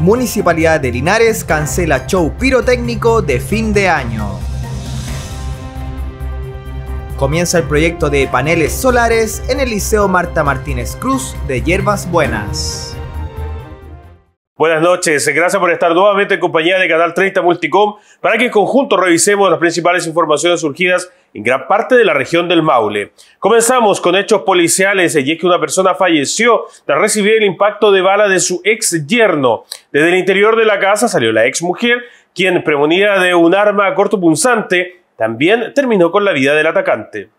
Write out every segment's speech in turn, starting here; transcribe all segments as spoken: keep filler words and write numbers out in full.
Municipalidad de Linares cancela show pirotécnico de fin de año. Comienza el proyecto de paneles solares en el Liceo Marta Martínez Cruz de Hierbas Buenas. Buenas noches, gracias por estar nuevamente en compañía de Canal treinta Multicom para que en conjunto revisemos las principales informaciones surgidas en gran parte de la región del Maule. Comenzamos con hechos policiales y es que una persona falleció tras recibir el impacto de bala de su ex yerno. Desde el interior de la casa salió la ex mujer, quien premunida de un arma cortopunzante, también terminó con la vida del atacante.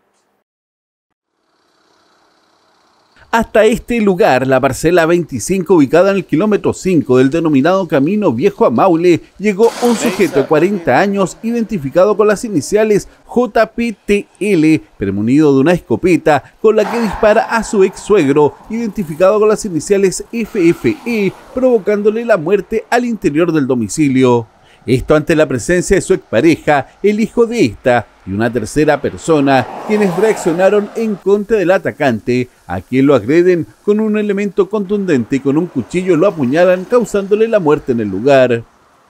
Hasta este lugar, la parcela veinticinco, ubicada en el kilómetro cinco del denominado Camino Viejo a Maule, llegó un sujeto de cuarenta años identificado con las iniciales J P T L, premunido de una escopeta con la que dispara a su ex suegro, identificado con las iniciales F F E, provocándole la muerte al interior del domicilio. Esto ante la presencia de su expareja, el hijo de esta y una tercera persona, quienes reaccionaron en contra del atacante, a quien lo agreden con un elemento contundente y con un cuchillo lo apuñalan, causándole la muerte en el lugar.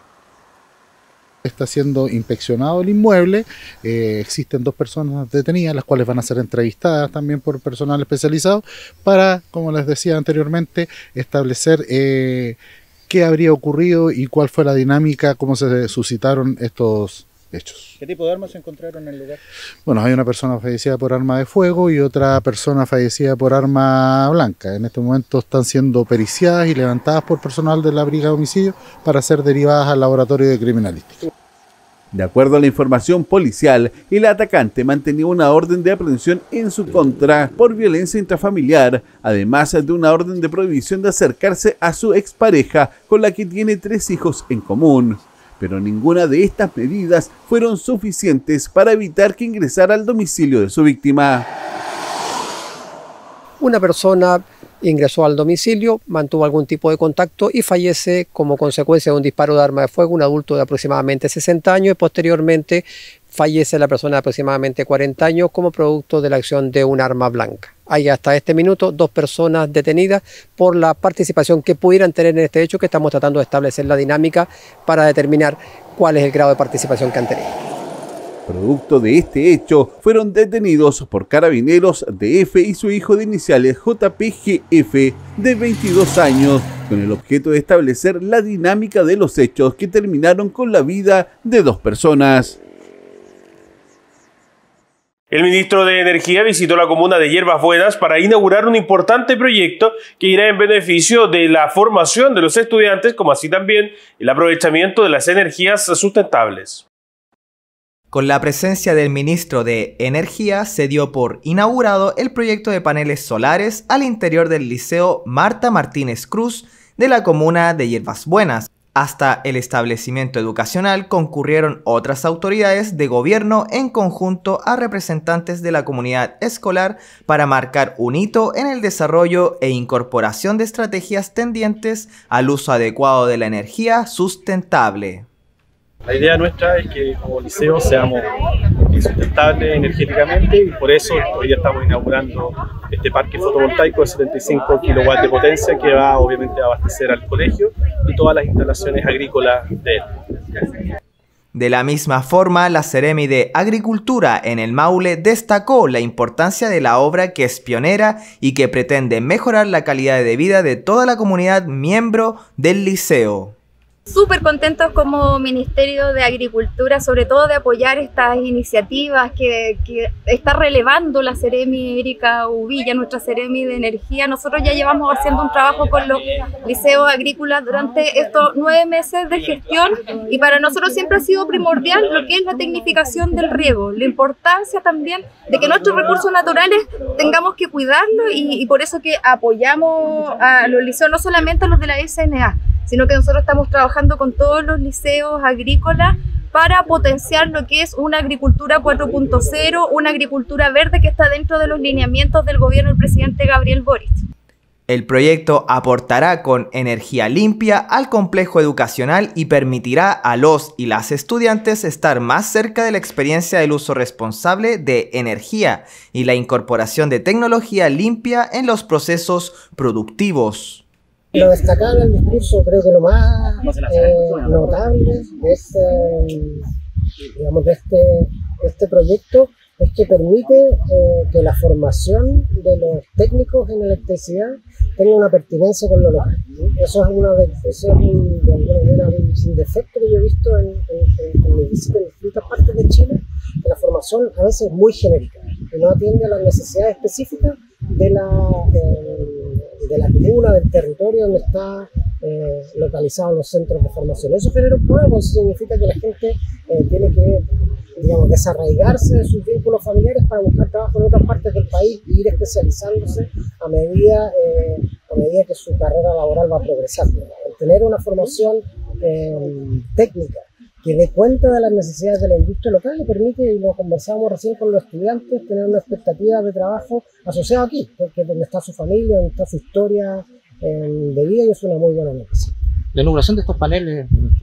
Está siendo inspeccionado el inmueble, eh, existen dos personas detenidas, las cuales van a ser entrevistadas también por personal especializado para, como les decía anteriormente, establecer eh, qué habría ocurrido y cuál fue la dinámica, cómo se suscitaron estos hechos. ¿Qué tipo de armas se encontraron en el lugar? Bueno, hay una persona fallecida por arma de fuego y otra persona fallecida por arma blanca. En este momento están siendo periciadas y levantadas por personal de la Brigada de Homicidio para ser derivadas al laboratorio de criminalística. De acuerdo a la información policial, el atacante mantenía una orden de aprehensión en su contra por violencia intrafamiliar, además de una orden de prohibición de acercarse a su expareja, con la que tiene tres hijos en común. Pero ninguna de estas medidas fueron suficientes para evitar que ingresara al domicilio de su víctima. Una persona ingresó al domicilio, mantuvo algún tipo de contacto y fallece como consecuencia de un disparo de arma de fuego, un adulto de aproximadamente sesenta años, y posteriormente fallece la persona de aproximadamente cuarenta años como producto de la acción de un arma blanca. Hay hasta este minuto dos personas detenidas por la participación que pudieran tener en este hecho, que estamos tratando de establecer la dinámica para determinar cuál es el grado de participación que han tenido. Producto de este hecho, fueron detenidos por carabineros D F y su hijo de iniciales J P G F, de veintidós años, con el objeto de establecer la dinámica de los hechos que terminaron con la vida de dos personas. El ministro de Energía visitó la comuna de Hierbas Buenas para inaugurar un importante proyecto que irá en beneficio de la formación de los estudiantes, como así también el aprovechamiento de las energías sustentables. Con la presencia del ministro de Energía se dio por inaugurado el proyecto de paneles solares al interior del Liceo Marta Martínez Cruz de la comuna de Hierbas Buenas. Hasta el establecimiento educacional concurrieron otras autoridades de gobierno en conjunto a representantes de la comunidad escolar para marcar un hito en el desarrollo e incorporación de estrategias tendientes al uso adecuado de la energía sustentable. La idea nuestra es que como liceo seamos sustentables energéticamente y por eso hoy día estamos inaugurando este parque fotovoltaico de setenta y cinco kilowatts de potencia que va obviamente a abastecer al colegio y todas las instalaciones agrícolas de él. De la misma forma, la Seremi de Agricultura en el Maule destacó la importancia de la obra, que es pionera y que pretende mejorar la calidad de vida de toda la comunidad miembro del liceo. Súper contentos como Ministerio de Agricultura, sobre todo de apoyar estas iniciativas que, que está relevando la Seremi Erika Uvilla, nuestra Seremi de Energía. Nosotros ya llevamos haciendo un trabajo con los liceos agrícolas durante estos nueve meses de gestión y para nosotros siempre ha sido primordial lo que es la tecnificación del riego, la importancia también de que nuestros recursos naturales tengamos que cuidarlos y, y por eso que apoyamos a los liceos, no solamente a los de la S N A, sino que nosotros estamos trabajando con todos los liceos agrícolas para potenciar lo que es una agricultura cuatro punto cero, una agricultura verde que está dentro de los lineamientos del gobierno del presidente Gabriel Boric. El proyecto aportará con energía limpia al complejo educacional y permitirá a los y las estudiantes estar más cerca de la experiencia del uso responsable de energía y la incorporación de tecnología limpia en los procesos productivos. Lo destacado en el discurso, creo que lo más eh, notable de este, digamos, de este, de este proyecto es que permite eh, que la formación de los técnicos en electricidad tenga una pertinencia con lo local. Eso es, una de, eso es un, de alguna manera un sin defecto que yo he visto en, en, en, en visitas en distintas partes de Chile, que la formación a veces es muy genérica y no atiende a las necesidades específicas de la, eh, de la comuna, del territorio donde está eh, localizados los centros de formación. Eso genera un problema, eso significa que la gente eh, tiene que, digamos, desarraigarse de sus vínculos familiares para buscar trabajo en otras partes del país e ir especializándose a medida, eh, a medida que su carrera laboral va progresando. El tener una formación eh, técnica que dé cuenta de las necesidades de la industria local le permite, y lo conversábamos recién con los estudiantes, tener una expectativa de trabajo asociada aquí, porque es donde está su familia, donde está su historia eh, de vida, y es una muy buena noticia. La elaboración de estos paneles...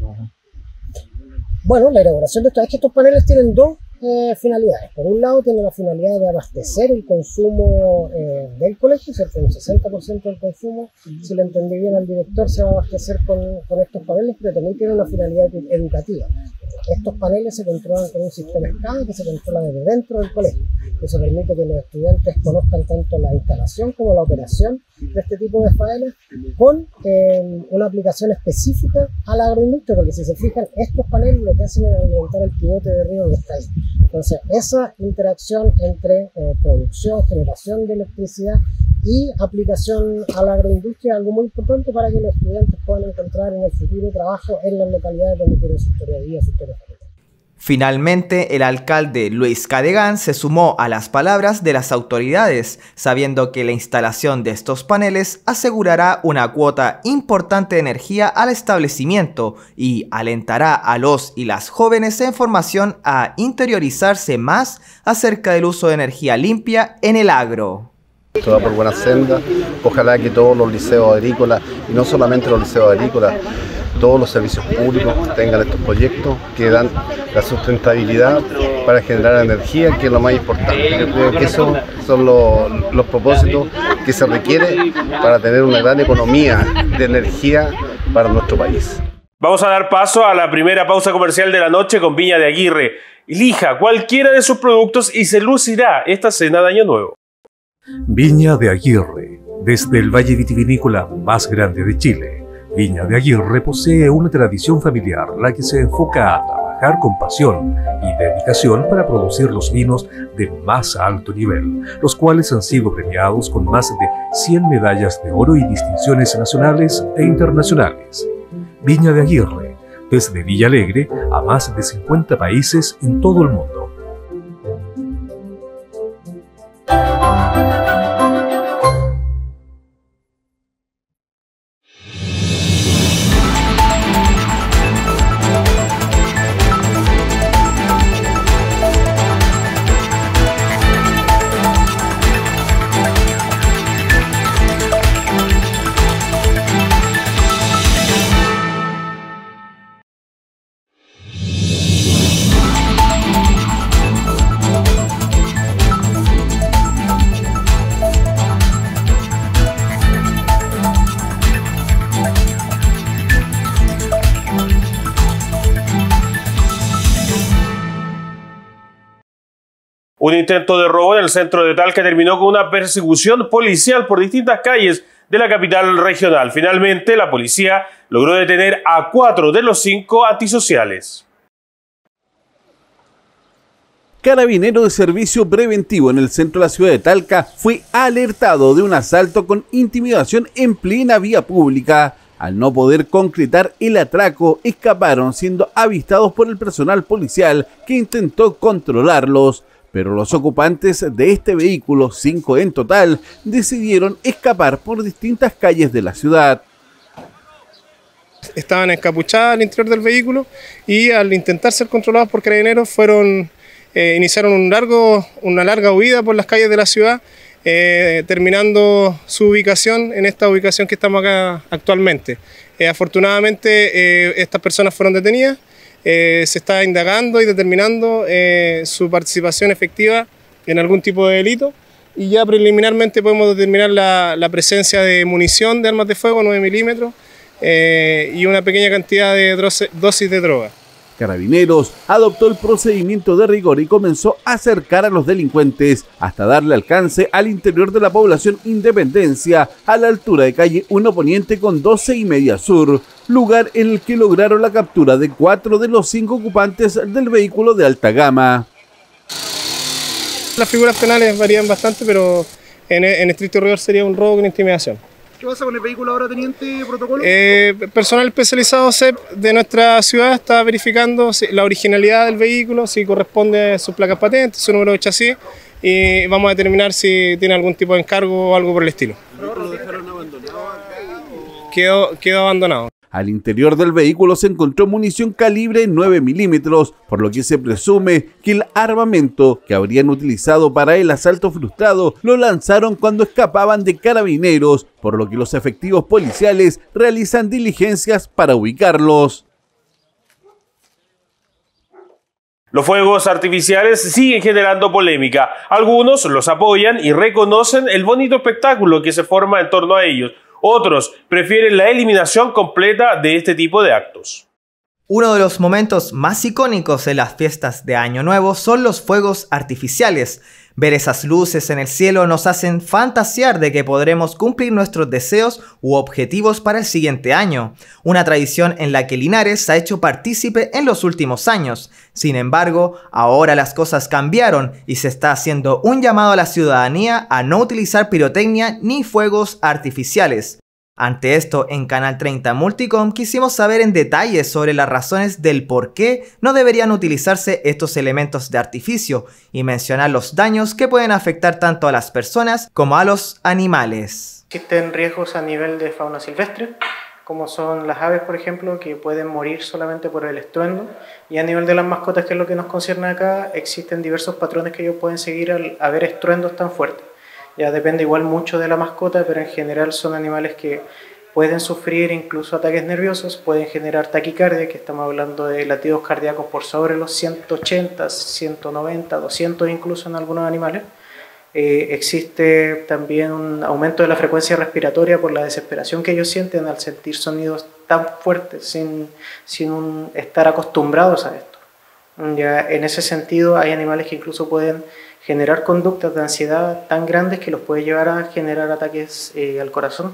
Bueno, la elaboración de estos, es que estos paneles tienen dos eh, finalidades. Por un lado, tiene la finalidad de abastecer el consumo eh, del colegio, cerca de un sesenta por ciento del consumo, si lo entendí bien al director, se va a abastecer con, con estos paneles, pero también tiene una finalidad educativa. Estos paneles se controlan con un sistema SCADA que se controla desde dentro del colegio. Eso permite que los estudiantes conozcan tanto la instalación como la operación de este tipo de faenas con eh, una aplicación específica a la agroindustria, porque si se fijan, estos paneles lo que hacen es alimentar el pivote de río que está ahí. Entonces, esa interacción entre eh, producción, generación de electricidad y aplicación a la agroindustria es algo muy importante para que los estudiantes puedan encontrar en el futuro trabajo en las localidades donde tienen su historia de vida, su historia familiar. Finalmente, el alcalde Luis Cadegán se sumó a las palabras de las autoridades, sabiendo que la instalación de estos paneles asegurará una cuota importante de energía al establecimiento y alentará a los y las jóvenes en formación a interiorizarse más acerca del uso de energía limpia en el agro. Esto va por buena senda, ojalá que todos los liceos agrícolas, y no solamente los liceos agrícolas, todos los servicios públicos tengan estos proyectos que dan la sustentabilidad para generar energía, que es lo más importante. Yo creo que esos son los, los propósitos que se requieren para tener una gran economía de energía para nuestro país. Vamos a dar paso a la primera pausa comercial de la noche con Viña de Aguirre. Elija cualquiera de sus productos y se lucirá esta cena de Año Nuevo. Viña de Aguirre, desde el valle vitivinícola más grande de Chile. Viña de Aguirre posee una tradición familiar, la que se enfoca a trabajar con pasión y dedicación para producir los vinos de más alto nivel, los cuales han sido premiados con más de cien medallas de oro y distinciones nacionales e internacionales. Viña de Aguirre, desde Villa Alegre a más de cincuenta países en todo el mundo. Un intento de robo en el centro de Talca terminó con una persecución policial por distintas calles de la capital regional. Finalmente, la policía logró detener a cuatro de los cinco antisociales. Carabinero de servicio preventivo en el centro de la ciudad de Talca fue alertado de un asalto con intimidación en plena vía pública. Al no poder concretar el atraco, escaparon siendo avistados por el personal policial que intentó controlarlos. Pero los ocupantes de este vehículo, cinco en total, decidieron escapar por distintas calles de la ciudad. Estaban encapuchadas al interior del vehículo y al intentar ser controlados por carabineros fueron, eh, iniciaron un largo, una larga huida por las calles de la ciudad, eh, terminando su ubicación en esta ubicación que estamos acá actualmente. Eh, afortunadamente eh, estas personas fueron detenidas. Eh, se está indagando y determinando eh, su participación efectiva en algún tipo de delito y ya preliminarmente podemos determinar la, la presencia de munición de armas de fuego nueve milímetros eh, y una pequeña cantidad de dosis de droga. Carabineros adoptó el procedimiento de rigor y comenzó a acercar a los delincuentes hasta darle alcance al interior de la población Independencia, a la altura de calle uno Poniente con doce y media Sur, lugar en el que lograron la captura de cuatro de los cinco ocupantes del vehículo de alta gama. Las figuras penales varían bastante, pero en, en estricto rigor sería un robo con intimidación. ¿Qué pasa con el vehículo ahora, teniente protocolo? Eh, personal especializado C E P de nuestra ciudad está verificando si, la originalidad del vehículo, si corresponde a sus placas patentes, su número de chasis, y vamos a determinar si tiene algún tipo de encargo o algo por el estilo. ¿Lo dejaron abandonado acá? Quedó, quedó abandonado. Al interior del vehículo se encontró munición calibre nueve milímetros, por lo que se presume que el armamento que habrían utilizado para el asalto frustrado lo lanzaron cuando escapaban de Carabineros, por lo que los efectivos policiales realizan diligencias para ubicarlos. Los fuegos artificiales siguen generando polémica. Algunos los apoyan y reconocen el bonito espectáculo que se forma en torno a ellos. Otros prefieren la eliminación completa de este tipo de actos. Uno de los momentos más icónicos de las fiestas de Año Nuevo son los fuegos artificiales. Ver esas luces en el cielo nos hacen fantasear de que podremos cumplir nuestros deseos u objetivos para el siguiente año, una tradición en la que Linares se ha hecho partícipe en los últimos años. Sin embargo, ahora las cosas cambiaron y se está haciendo un llamado a la ciudadanía a no utilizar pirotecnia ni fuegos artificiales. Ante esto, en Canal treinta Multicom quisimos saber en detalle sobre las razones del por qué no deberían utilizarse estos elementos de artificio y mencionar los daños que pueden afectar tanto a las personas como a los animales. Existen riesgos a nivel de fauna silvestre, como son las aves, por ejemplo, que pueden morir solamente por el estruendo, y a nivel de las mascotas, que es lo que nos concierne acá, existen diversos patrones que ellos pueden seguir al haber estruendos tan fuertes. Ya depende igual mucho de la mascota, pero en general son animales que pueden sufrir incluso ataques nerviosos, pueden generar taquicardia, que estamos hablando de latidos cardíacos por sobre los ciento ochenta, ciento noventa, doscientos incluso en algunos animales. Eh, existe también un aumento de la frecuencia respiratoria por la desesperación que ellos sienten al sentir sonidos tan fuertes sin, sin un, estar acostumbrados a esto. Ya en ese sentido hay animales que incluso pueden generar conductas de ansiedad tan grandes que los puede llevar a generar ataques eh, al corazón.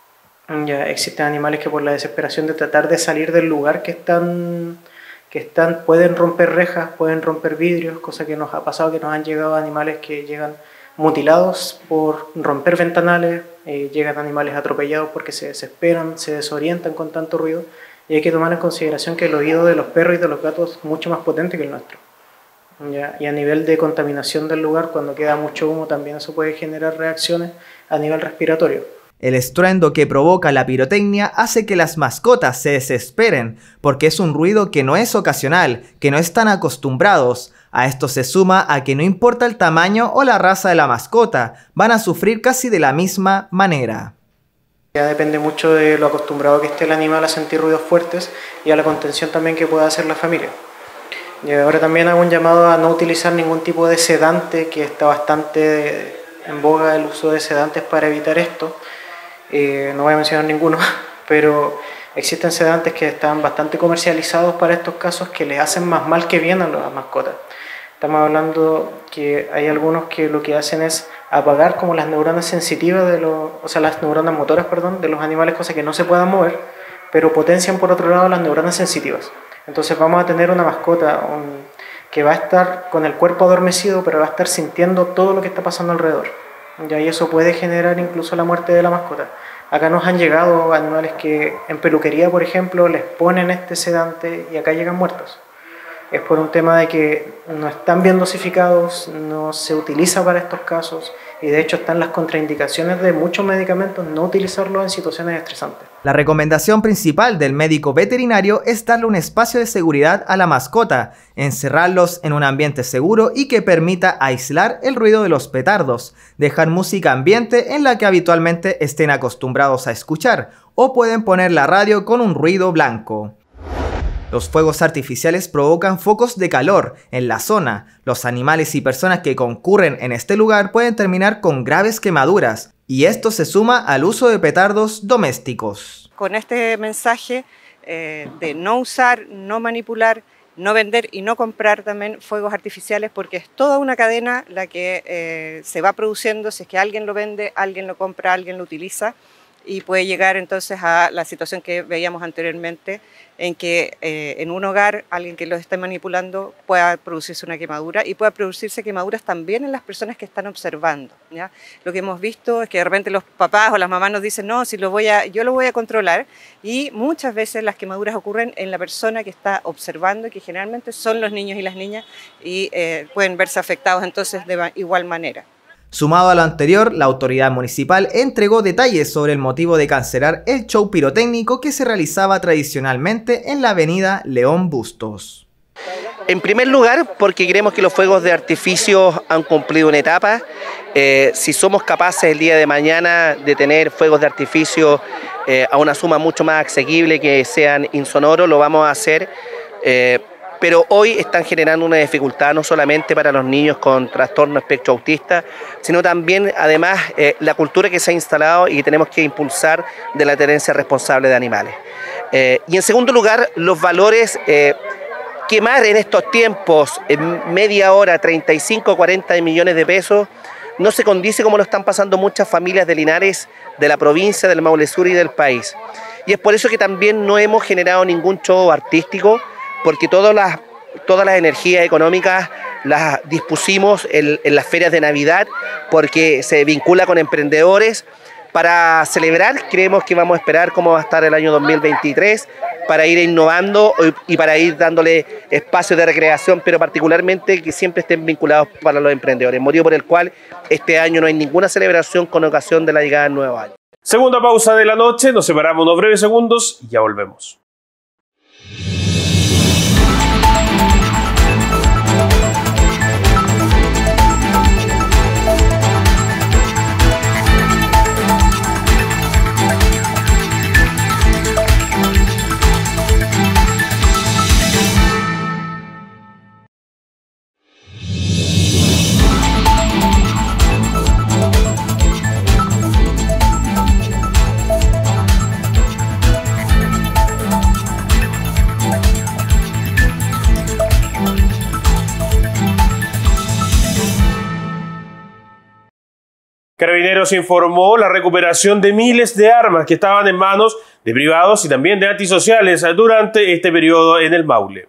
Ya existen animales que por la desesperación de tratar de salir del lugar que están, que están pueden romper rejas, pueden romper vidrios, cosa que nos ha pasado, que nos han llegado animales que llegan mutilados por romper ventanales, eh, llegan animales atropellados porque se desesperan, se desorientan con tanto ruido, y hay que tomar en consideración que el oído de los perros y de los gatos es mucho más potente que el nuestro. ¿Ya? Y a nivel de contaminación del lugar, cuando queda mucho humo, también eso puede generar reacciones a nivel respiratorio. El estruendo que provoca la pirotecnia hace que las mascotas se desesperen, porque es un ruido que no es ocasional, que no están acostumbrados. A esto se suma a que no importa el tamaño o la raza de la mascota, van a sufrir casi de la misma manera. Ya depende mucho de lo acostumbrado que esté el animal a sentir ruidos fuertes y a la contención también que pueda hacer la familia. Y ahora también hago un llamado a no utilizar ningún tipo de sedante, que está bastante en boga el uso de sedantes para evitar esto. Eh, no voy a mencionar ninguno, pero existen sedantes que están bastante comercializados para estos casos, que les hacen más mal que bien a las mascotas. Estamos hablando que hay algunos que lo que hacen es apagar como las neuronas sensitivas, de los, o sea, las neuronas motoras, perdón, de los animales, cosa que no se puedan mover, pero potencian por otro lado las neuronas sensitivas. Entonces vamos a tener una mascota un, que va a estar con el cuerpo adormecido, pero va a estar sintiendo todo lo que está pasando alrededor. Y ahí eso puede generar incluso la muerte de la mascota. Acá nos han llegado animales que en peluquería, por ejemplo, les ponen este sedante y acá llegan muertos. Es por un tema de que no están bien dosificados, no se utiliza para estos casos, y de hecho están las contraindicaciones de muchos medicamentos no utilizarlos en situaciones estresantes. La recomendación principal del médico veterinario es darle un espacio de seguridad a la mascota, encerrarlos en un ambiente seguro y que permita aislar el ruido de los petardos, dejar música ambiente en la que habitualmente estén acostumbrados a escuchar, o pueden poner la radio con un ruido blanco. Los fuegos artificiales provocan focos de calor en la zona. Los animales y personas que concurren en este lugar pueden terminar con graves quemaduras, y esto se suma al uso de petardos domésticos. Con este mensaje eh, de no usar, no manipular, no vender y no comprar también fuegos artificiales, porque es toda una cadena la que eh, se va produciendo. Si es que alguien lo vende, alguien lo compra, alguien lo utiliza, y puede llegar entonces a la situación que veíamos anteriormente, en que eh, en un hogar alguien que lo esté manipulando pueda producirse una quemadura, y pueda producirse quemaduras también en las personas que están observando, ¿ya? Lo que hemos visto es que de repente los papás o las mamás nos dicen, no, si lo voy a, yo lo voy a controlar, y muchas veces las quemaduras ocurren en la persona que está observando, que generalmente son los niños y las niñas, y eh, pueden verse afectados entonces de igual manera. Sumado a lo anterior, la autoridad municipal entregó detalles sobre el motivo de cancelar el show pirotécnico que se realizaba tradicionalmente en la avenida León Bustos. En primer lugar, porque creemos que los fuegos de artificio han cumplido una etapa. Eh, si somos capaces el día de mañana de tener fuegos de artificio eh, a una suma mucho más asequible, que sean insonoros, lo vamos a hacer. Eh, pero hoy están generando una dificultad no solamente para los niños con trastorno espectro autista, sino también, además, eh, la cultura que se ha instalado y que tenemos que impulsar de la tenencia responsable de animales. Eh, y en segundo lugar, los valores, eh, quemar en estos tiempos, en media hora, treinta y cinco o cuarenta millones de pesos, no se condice como lo están pasando muchas familias de Linares, de la provincia, del Maule Sur y del país. Y es por eso que también no hemos generado ningún show artístico, porque todas las, todas las energías económicas las dispusimos en, en las ferias de Navidad, porque se vincula con emprendedores. Para celebrar, creemos que vamos a esperar cómo va a estar el año dos mil veintitrés, para ir innovando y para ir dándole espacios de recreación, pero particularmente que siempre estén vinculados para los emprendedores, motivo por el cual este año no hay ninguna celebración con ocasión de la llegada del nuevo año. Segunda pausa de la noche, nos separamos unos breves segundos y ya volvemos. Carabineros informó la recuperación de miles de armas que estaban en manos de privados y también de antisociales durante este periodo en el Maule.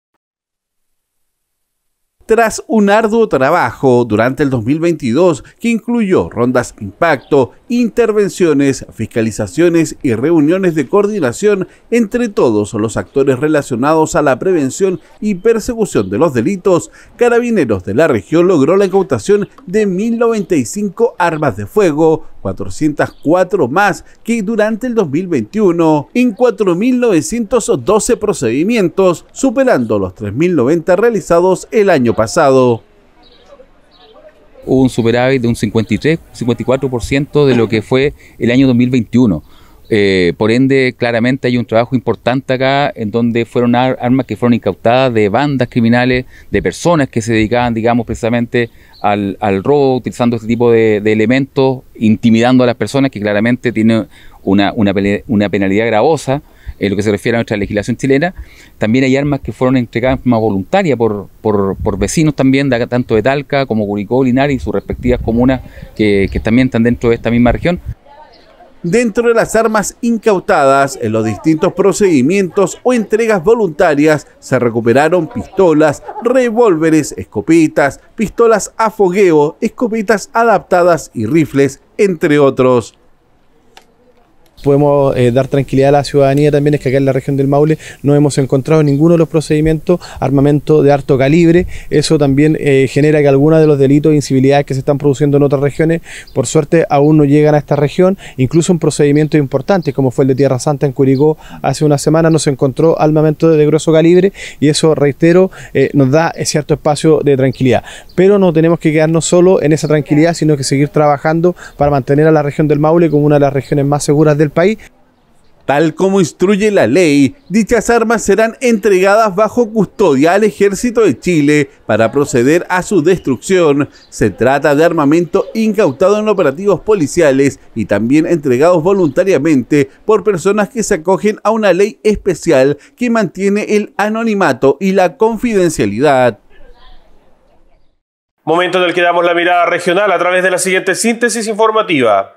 Tras un arduo trabajo durante el dos mil veintidós que incluyó rondas impacto, intervenciones, fiscalizaciones y reuniones de coordinación entre todos los actores relacionados a la prevención y persecución de los delitos, Carabineros de la región logró la incautación de mil noventa y cinco armas de fuego, cuatrocientas cuatro más que durante el dos mil veintiuno, en cuatro mil novecientos doce procedimientos, superando los tres mil noventa realizados el año pasado. Hubo un superávit de un cincuenta y tres, cincuenta y cuatro por ciento de lo que fue el año dos mil veintiuno. Eh, por ende, claramente hay un trabajo importante acá en donde fueron ar armas que fueron incautadas de bandas criminales, de personas que se dedicaban, digamos, precisamente al, al robo, utilizando este tipo de, de elementos, intimidando a las personas, que claramente tiene una, una, una penalidad gravosa en lo que se refiere a nuestra legislación chilena. También hay armas que fueron entregadas de forma voluntaria por, por, por vecinos también, de, tanto de Talca como Curicó, Linares y sus respectivas comunas que, que también están dentro de esta misma región. Dentro de las armas incautadas en los distintos procedimientos o entregas voluntarias se recuperaron pistolas, revólveres, escopetas, pistolas a fogueo, escopetas adaptadas y rifles, entre otros. Podemos eh, dar tranquilidad a la ciudadanía también, es que acá en la región del Maule no hemos encontrado en ninguno de los procedimientos armamento de alto calibre. Eso también eh, genera que algunos de los delitos e incivilidades que se están produciendo en otras regiones, por suerte aún no llegan a esta región. Incluso un procedimiento importante como fue el de Tierra Santa en Curicó hace una semana no se encontró armamento de grueso calibre, y eso, reitero, eh, nos da cierto espacio de tranquilidad. Pero no tenemos que quedarnos solo en esa tranquilidad, sino que seguir trabajando para mantener a la región del Maule como una de las regiones más seguras del país. Tal como instruye la ley, dichas armas serán entregadas bajo custodia al Ejército de Chile para proceder a su destrucción. Se trata de armamento incautado en operativos policiales y también entregados voluntariamente por personas que se acogen a una ley especial que mantiene el anonimato y la confidencialidad. Momento en el que damos la mirada regional a través de la siguiente síntesis informativa.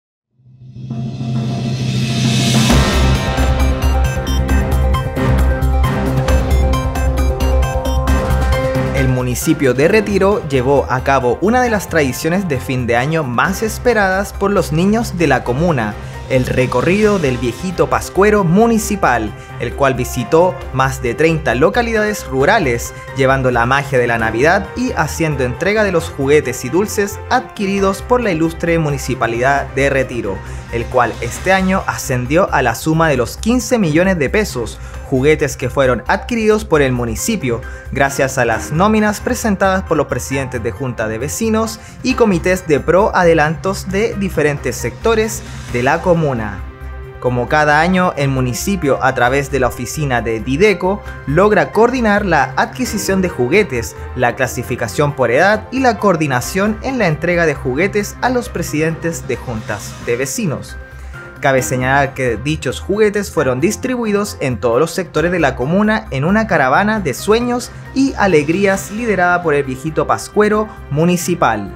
El municipio de Retiro llevó a cabo una de las tradiciones de fin de año más esperadas por los niños de la comuna, el recorrido del viejito pascuero municipal, el cual visitó más de treinta localidades rurales, llevando la magia de la Navidad y haciendo entrega de los juguetes y dulces adquiridos por la ilustre municipalidad de Retiro, el cual este año ascendió a la suma de los quince millones de pesos, juguetes que fueron adquiridos por el municipio gracias a las nóminas presentadas por los presidentes de junta de vecinos y comités de pro adelantos de diferentes sectores de la comuna. Como cada año, el municipio, a través de la oficina de Dideco, logra coordinar la adquisición de juguetes, la clasificación por edad y la coordinación en la entrega de juguetes a los presidentes de juntas de vecinos. Cabe señalar que dichos juguetes fueron distribuidos en todos los sectores de la comuna en una caravana de sueños y alegrías liderada por el viejito pascuero municipal.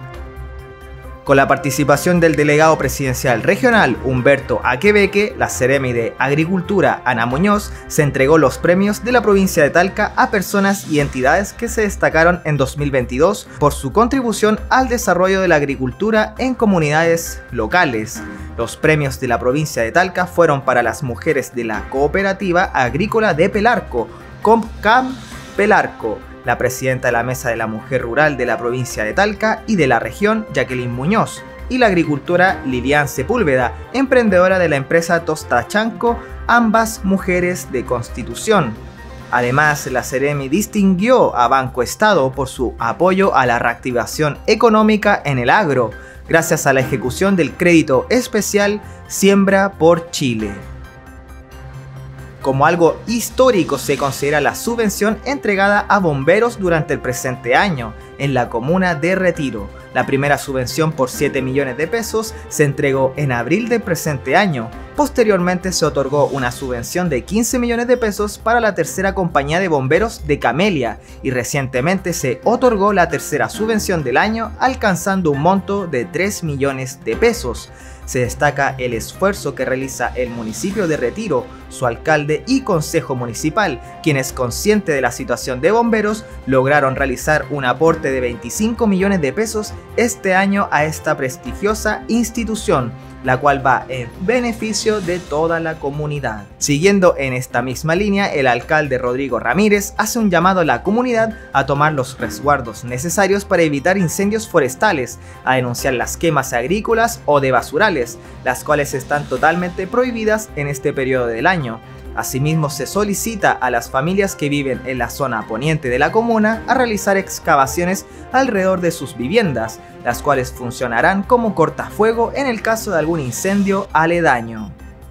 Con la participación del delegado presidencial regional Humberto Aquebeque, la Seremi de Agricultura Ana Muñoz se entregó los premios de la provincia de Talca a personas y entidades que se destacaron en dos mil veintidós por su contribución al desarrollo de la agricultura en comunidades locales. Los premios de la provincia de Talca fueron para las mujeres de la Cooperativa Agrícola de Pelarco, Compcam Pelarco, la presidenta de la Mesa de la Mujer Rural de la provincia de Talca y de la región, Jacqueline Muñoz, y la agricultora Lilian Sepúlveda, emprendedora de la empresa Tostachanco, ambas mujeres de Constitución. Además, la Seremi distinguió a Banco Estado por su apoyo a la reactivación económica en el agro, gracias a la ejecución del crédito especial Siembra por Chile. Como algo histórico se considera la subvención entregada a bomberos durante el presente año en la comuna de Retiro. La primera subvención por siete millones de pesos se entregó en abril del presente año. Posteriormente se otorgó una subvención de quince millones de pesos para la tercera compañía de bomberos de Camelia y recientemente se otorgó la tercera subvención del año alcanzando un monto de tres millones de pesos. Se destaca el esfuerzo que realiza el municipio de Retiro, su alcalde y consejo municipal, quienes, conscientes de la situación de bomberos, lograron realizar un aporte de veinticinco millones de pesos este año a esta prestigiosa institución, la cual va en beneficio de toda la comunidad. Siguiendo en esta misma línea, el alcalde Rodrigo Ramírez hace un llamado a la comunidad a tomar los resguardos necesarios para evitar incendios forestales, a denunciar las quemas agrícolas o de basurales, las cuales están totalmente prohibidas en este periodo del año. Asimismo, se solicita a las familias que viven en la zona poniente de la comuna a realizar excavaciones alrededor de sus viviendas, las cuales funcionarán como cortafuego en el caso de algún incendio aledaño.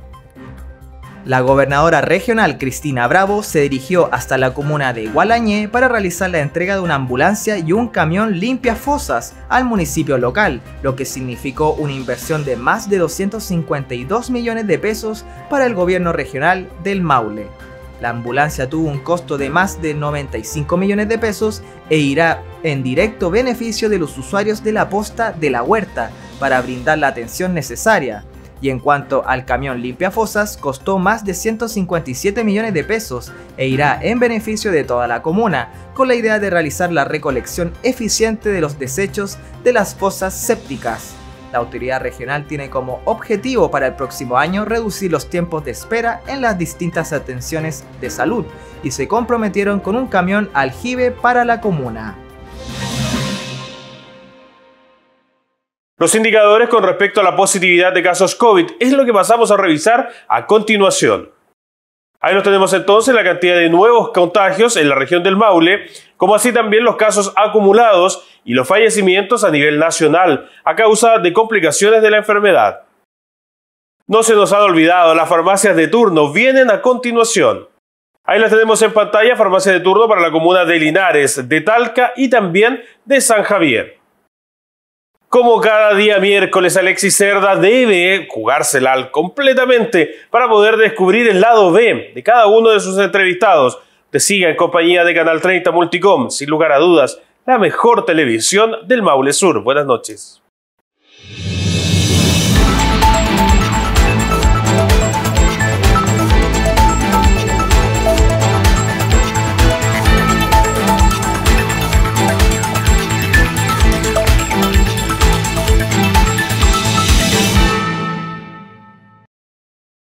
La gobernadora regional Cristina Bravo se dirigió hasta la comuna de Gualañé para realizar la entrega de una ambulancia y un camión limpia fosas al municipio local, lo que significó una inversión de más de doscientos cincuenta y dos millones de pesos para el gobierno regional del Maule. La ambulancia tuvo un costo de más de noventa y cinco millones de pesos e irá en directo beneficio de los usuarios de la posta de la Huerta para brindar la atención necesaria. Y en cuanto al camión limpiafosas, costó más de ciento cincuenta y siete millones de pesos e irá en beneficio de toda la comuna, con la idea de realizar la recolección eficiente de los desechos de las fosas sépticas. La autoridad regional tiene como objetivo para el próximo año reducir los tiempos de espera en las distintas atenciones de salud y se comprometieron con un camión aljibe para la comuna. Los indicadores con respecto a la positividad de casos COVID es lo que pasamos a revisar a continuación. Ahí nos tenemos entonces la cantidad de nuevos contagios en la región del Maule, como así también los casos acumulados y los fallecimientos a nivel nacional a causa de complicaciones de la enfermedad. No se nos han olvidado, las farmacias de turno vienen a continuación. Ahí las tenemos en pantalla, farmacia de turno para la comuna de Linares, de Talca y también de San Javier. Como cada día miércoles, Alexis Cerda debe jugársela completamente para poder descubrir el lado B de cada uno de sus entrevistados. Te siga en compañía de Canal treinta Multicom, sin lugar a dudas, la mejor televisión del Maule Sur. Buenas noches.